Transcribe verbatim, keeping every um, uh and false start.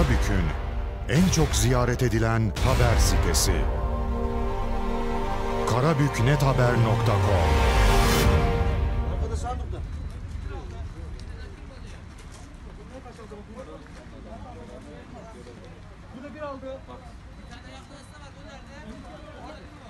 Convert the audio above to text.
Karabük'ün en çok ziyaret edilen haber sitesi. karabüknethaber nokta com. Burada bir aldı. Bir tane yaklaşsa var, o nerede?